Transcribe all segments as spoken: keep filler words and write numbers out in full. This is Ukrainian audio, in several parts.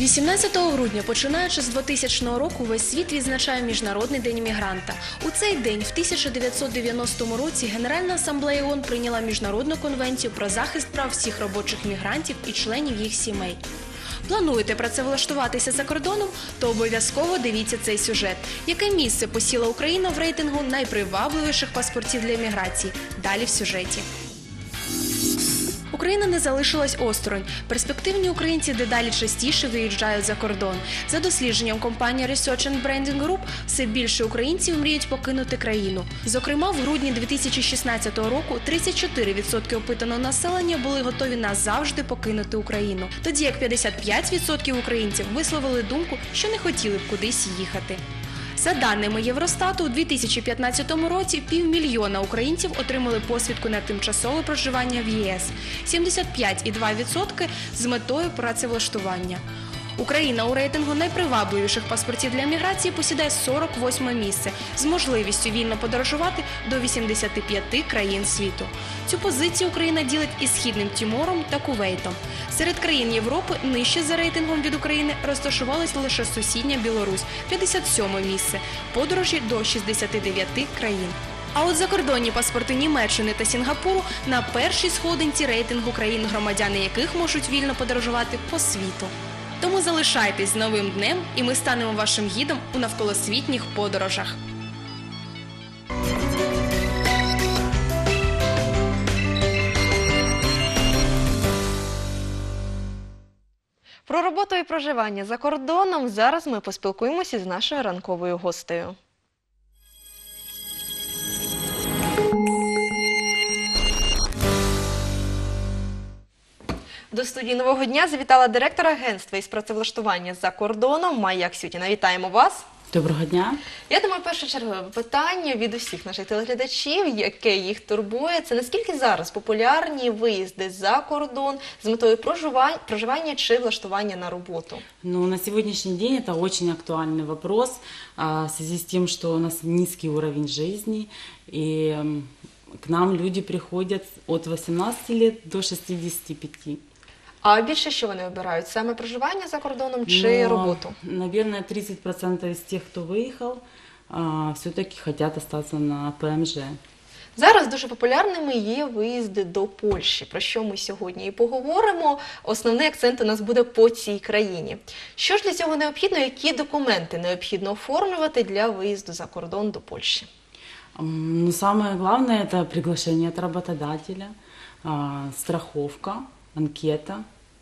вісімнадцятого грудня, починаючи з двотисячного року, весь світ відзначає Міжнародний день мігранта. У цей день, в тисяча дев'ятсот дев'яностому році, Генеральна асамблея ООН прийняла Міжнародну конвенцію про захист прав всіх робочих мігрантів і членів їх сімей. Плануєте працевлаштуватися за кордоном? То обов'язково дивіться цей сюжет. Яке місце посіла Україна в рейтингу найпривабливіших паспортів для міграції? Далі в сюжеті. Україна не залишилась осторонь. Перспективні українці дедалі частіше виїжджають за кордон. За дослідженням компанії Research and Branding Group, все більше українців мріють покинути країну. Зокрема, в грудні дві тисячі шістнадцятого року тридцять чотири відсотки опитаного населення були готові назавжди покинути Україну. Тоді як п'ятдесят п'ять відсотків українців висловили думку, що не хотіли б кудись їхати. За даними Євростату, у дві тисячі п'ятнадцятому році півмільйона українців отримали посвідку на тимчасове проживання в ЄС, сімдесят п'ять цілих два десятих відсотка з метою працевлаштування. Україна у рейтингу найпривабливіших паспортів для міграції посідає сорок восьме місце з можливістю вільно подорожувати до вісімдесяти п'яти країн світу. Цю позицію Україна ділить із Східним Тімором та Кувейтом. Серед країн Європи нижче за рейтингом від України розташувалась лише сусідня Білорусь – п'ятдесят сьоме місце, подорожі до шістдесяти дев'яти країн. А от закордонні паспорти Німеччини та Сінгапуру на першій сходинці рейтингу країн, громадяни яких можуть вільно подорожувати по світу. Тому залишайтесь з новим днем, і ми станемо вашим гідом у навколосвітніх подорожах. Про роботу і проживання за кордоном зараз ми поспілкуємося з нашою ранковою гостею. До студії «Нового дня» завітала директор агентства із працевлаштування за кордоном Майя Аксютіна. Вітаємо вас! Доброго дня! Я думаю, першочергове питання від усіх наших телеглядачів, яке їх турбує, це наскільки зараз популярні виїзди за кордон з метою проживання, проживання чи влаштування на роботу? Ну, на сегодняшний день это очень актуальный вопрос а, в связи с тем, что у нас низкий уровень жизни, и м, к нам люди приходят от восемнадцати лет до шестидесяти пяти. А більше що вони обирають? Саме проживання за кордоном чи Но, роботу? Наверное, тридцать процентов из тех, кто выехал, а, все-таки хотят остаться на ПМЖ. Зараз дуже популярними є виїзди до Польщі, про що ми сьогодні і поговоримо. Основний акцент у нас буде по цій країні. Що ж для цього необхідно, які документи необхідно оформлювати для виїзду за кордон до Польщі? М, Ну, самое главное – это приглашение от работодателя, а, страховка, анкета.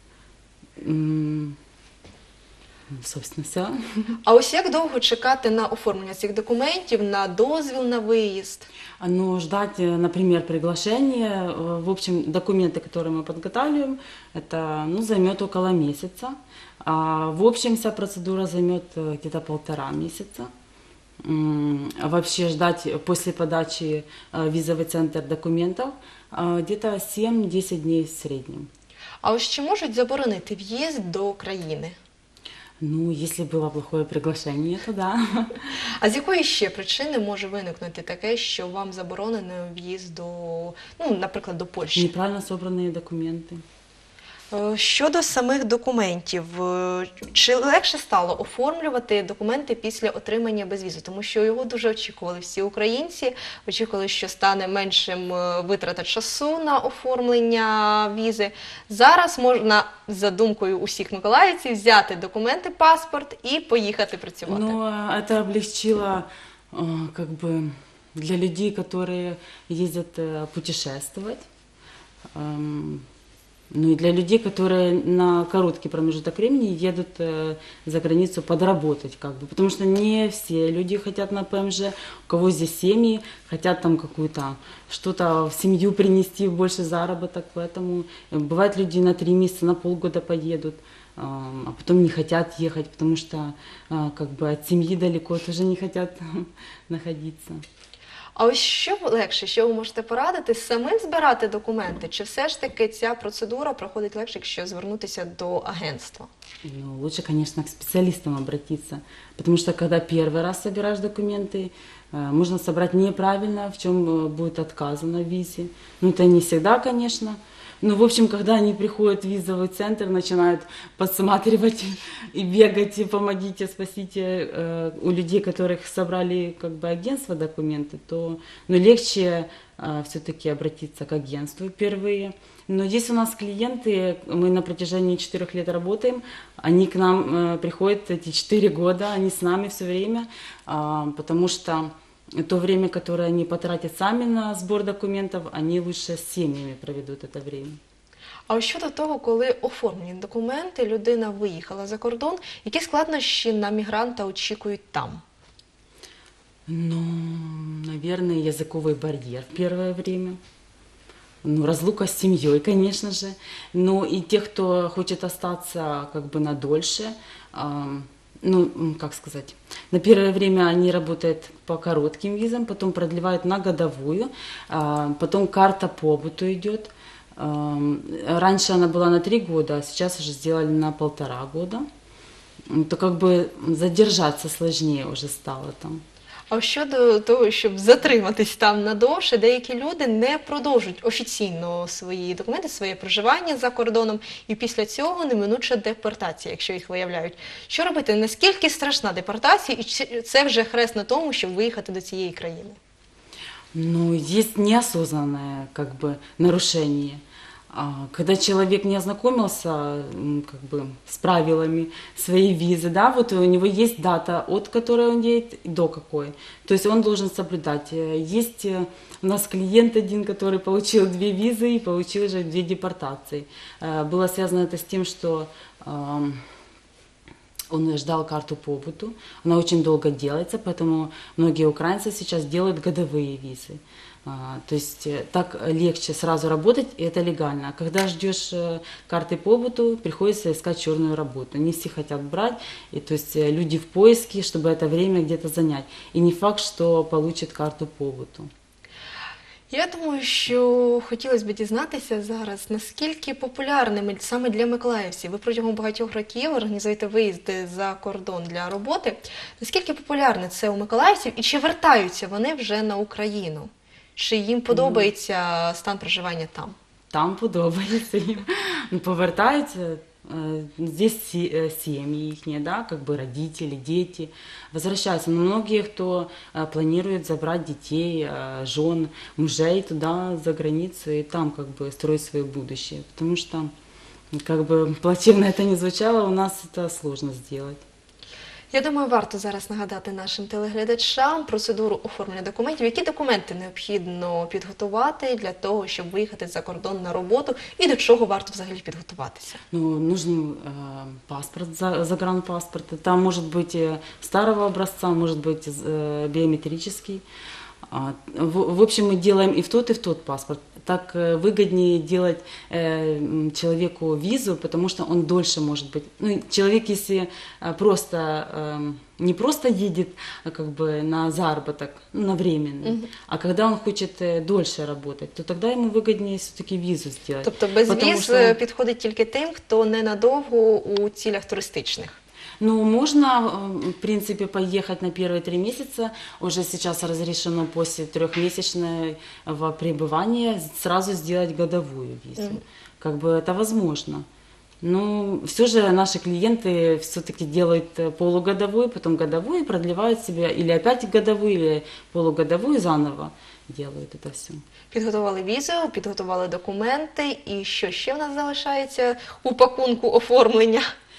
М, Собственно, все. А ось як довго чекати на оформлення цих документів, на дозвіл на виїзд? Ну, ждать, э, например, приглашение. э, В общем, документы, которые мы подготавливаем, это, ну, займет около месяца. А в общем, вся процедура займет э, где-то полтора месяца. М, А вообще ждать после подачи э, визовый центр документов э, где-то семь-десять дней в среднем. А ось чи можуть заборонити в'їзд до країни? Ну, если было плохое приглашение, то да. А з якої ще причини може виникнути таке, що вам заборонено в'їзд до, ну, наприклад, до Польщі? Неправильно собранные документы. Е, Щодо самих документів, е, чи легше стало оформлювати документи після отримання безвізу? Тому що його дуже очікували всі українці, очікували, що стане меншим е, витрата часу на оформлення візи. Зараз можна, за думкою усіх миколаївців, взяти документи, паспорт і поїхати працювати. Но это облегчило э, как бы для людей, которые ездят э, путешествовать. Эм, Ну и для людей, которые на короткий промежуток времени едут э, за границу подработать, как бы, потому что не все люди хотят на ПМЖ, у кого здесь семьи, хотят там какую-то что-то в семью принести, больше заработок, поэтому э, бывает люди на три месяца, на полгода поедут, э, а потом не хотят ехать, потому что э, как бы от семьи далеко тоже не хотят находиться. А ось що легше, що ви можете порадити, самим збирати документи, чи все ж таки ця процедура проходить легше, якщо звернутися до агентства? Ну, лучше, конечно, к специалистам обратиться, потому что когда первый раз собираешь документы, э, можно собрать неправильно, в чем э, будет отказано в визе. Ну, это не всегда, конечно. Ну, в общем, когда они приходят в визовый центр, начинают подсматривать и бегать, и помогите, спасите э, у людей, которых собрали как бы агентство документы, то ну, легче э, все-таки обратиться к агентству впервые. Но здесь у нас клиенты, мы на протяжении четырех лет работаем, они к нам э, приходят эти четыре года, они с нами все время, э, потому что то время, которое они потратят сами на сбор документов, они лучше с семьями проведут это время. А ось щодо того, коли оформлені документи, людина виїхала за кордон, які складнощі на мігранта очікують там? Ну, наверное, языковый барьер в первое время. Ну, разлука с семьей, конечно же. Ну, и те, кто хочет остаться как бы на дольше, а, ну, м, как сказать, на первое время они работают по коротким визам, потом продлевают на годовую, а, потом карта побыту идет. А, раньше она была на три года, а сейчас уже сделали на полтора года. М, То как бы задержаться сложнее уже стало там. А ось щодо того, щоб затриматись там надовше, деякі люди не продовжують офіційно свої документи, своє проживання за кордоном, і після цього неминуча депортація, якщо їх виявляють. Що робити? Наскільки страшна депортація, і чи це вже хрест на тому, щоб виїхати до цієї країни? Ну, есть неосознанное как бы нарушение. А, Когда человек не ознакомился м, как бы, с правилами своей визы, да, вот у него есть дата, от которой он едет и до какой. То есть он должен соблюдать. Э, Есть э, у нас клиент один, который получил две визы и получил же две депортации. Э, Было связано это с тем, что ам, он ждал карту побыту, она очень долго делается, поэтому многие украинцы сейчас делают годовые визы. А, То есть э, так легче сразу работать, и это легально. А когда ждешь э, карты побыту, приходится искать черную работу. Не все хотят брать, и то есть э, люди в поиске, чтобы это время где-то занять. И не факт, что получат карту побыту. Я думаю, що хотілося б дізнатися зараз, наскільки популярними саме для миколаївців, ви протягом багатьох років організуєте виїзди за кордон для роботи, наскільки популярне це у миколаївців і чи вертаються вони вже на Україну? Чи їм подобається стан проживання там? Там подобається їм. Ну, повертаються. Э, Здесь се- э, семьи их, да, как бы родители, дети возвращаются. Но многие, кто э, планирует забрать детей, э, жен, мужей туда, за границу, и там как бы строить свое будущее. Потому что, как бы плачевно это ни звучало, у нас это сложно сделать. Я думаю, варто зараз нагадати нашим телеглядачам процедуру оформлення документів. Які документи необхідно підготувати для того, щоб виїхати за кордон на роботу, і до чого варто взагалі підготуватися? Ну, нужен э, паспорт, за- загранпаспорт. Там может быть э, старого образца, может быть э, биометрический. А, В, в общем, мы делаем и в тот, и в тот паспорт. Так э, выгоднее делать э, м, человеку визу, потому что он дольше может быть. Ну, человек, если э, просто эм, не просто едет а как бы на заработок, ну, на временный, а когда он хочет э, дольше работать, то тогда ему выгоднее все-таки визу сделать. Тобто без Потому віз что- підходить тільки тим, хто ненадовго у цілях туристичних. Ну, можно, э, в принципе, поехать на первые три месяца. Уже сейчас разрешено после трехмесячного пребывания сразу сделать годовую визу. Как бы это возможно. Но все же наши клиенты все-таки делают э, полугодовую, потом годовую, и продлевают себе или опять годовую, или полугодовую заново делают это все. Підготували візу, підготували документи, і що ще в нас залишається у пакунку оформлення?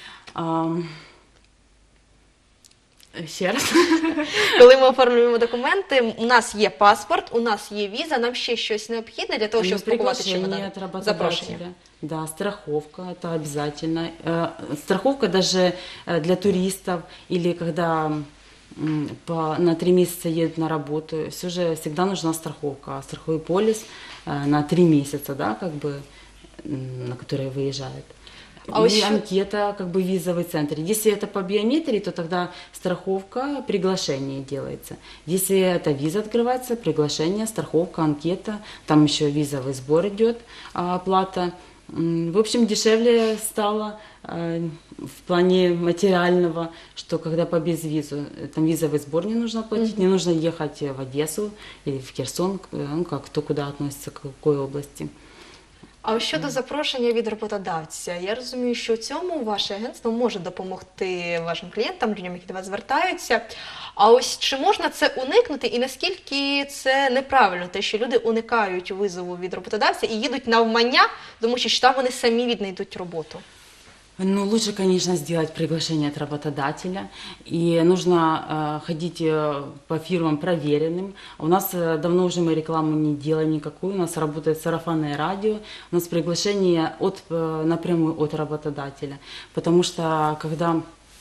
Ще раз. Коли ми оформлюємо документи, у нас є паспорт, у нас є віза, нам ще щось необхідне для того, щоб Ну, спакувати приглашение чемодан. от Запрошення. работодателя. Да, страховка, это обязательно. Э, Страховка даже э, для туристов или когда м, по, на три месяца едут на работу, все же всегда нужна страховка, страховой полис э, на три месяца, да, как бы, м, на которые выезжают. А И вот ещё- анкета, как бы визовый центр. Если это по биометрии, то тогда страховка, приглашение делается. Если это виза открывается, приглашение, страховка, анкета, там еще визовый сбор идет, а, оплата. М, В общем, дешевле стало э, в плане материального, что когда по безвизу, э, там визовый сбор не нужно платить, не нужно ехать в Одессу или в Херсон, э, ну как, кто куда относится, к какой области. А ось щодо запрошення від роботодавця, я розумію, що у цьому ваше агентство може допомогти вашим клієнтам, людям, які до вас звертаються. А ось чи можна це уникнути і наскільки це неправильно, те, що люди уникають визову від роботодавця і їдуть навмання, тому що там вони самі віднайдуть роботу? Ну, лучше, конечно, сделать приглашение от работодателя. И нужно э, ходить э, по фирмам проверенным. У нас э, давно уже мы рекламу не делаем никакую. У нас работает сарафанное радио. У нас приглашение от, э, напрямую от работодателя. Потому что когда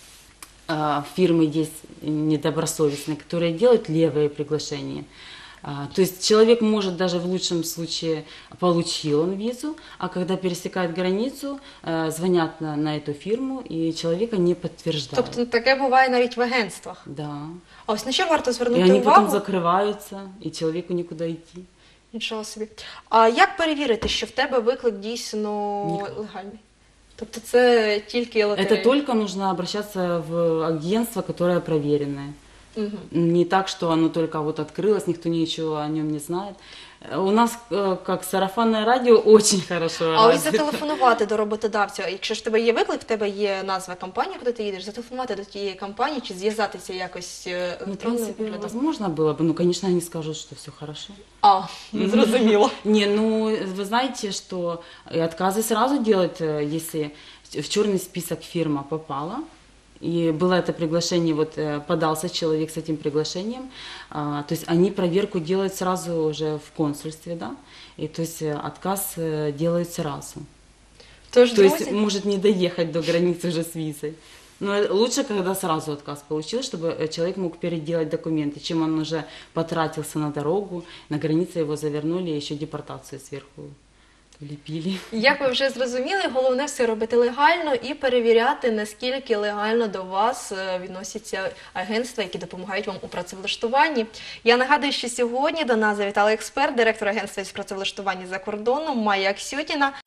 э, фирмы есть недобросовестные, которые делают левые приглашения, А, То есть человек может даже в лучшем случае получил он визу, а когда пересекает границу, э, звонят на, на эту фирму и человека не подтверждают. Тобто таке буває навіть в агентствах. Да. А ось на що варто И звернути они потом увагу? закрываются, и человеку никуда идти. Нічого собі. А як перевірити, що в тебе виклик дійсно Ніколи. легальний? Тобто це тільки лотерея? Это только нужно обращаться в агентство, которое проверенное. Мгм. Не так, что оно только вот открылось, никто ничего о нем не знает. Э, У нас, э, как сарафанное радио, очень хорошо А ось развито. зателефонувати до роботодавця, якщо ж в тебе є виклик, в тебе є назва компанії, куди ти їдеш, зателефонувати до тієї компанії чи зв'язатися якось е, Ну, в електронним принципе, виглядом? возможно было бы, ну, конечно, они скажут, что все хорошо. А, зрозуміло. Не, ну, вы знаете, что и отказы сразу делают, э, если в черный список фирма попала, и было это приглашение, вот э, подался человек с этим приглашением, а, то есть они проверку делают сразу уже в консульстве, да, и то есть э, отказ э, делают сразу. Тож, То есть друзі, может не доехать до границы уже с визой. Но э, лучше, когда сразу отказ получил, чтобы э, человек мог переделать документы, чем он уже потратился на дорогу, на границе его завернули, и еще депортацию сверху лепили. як ви вже зрозуміли, головне все робити легально і перевіряти, наскільки легально до вас е, відносяться агентства, які допомагають вам у працевлаштуванні. Я нагадую, що сьогодні до нас завітала експерт, директор агентства із працевлаштування за кордоном Майя Аксьотіна.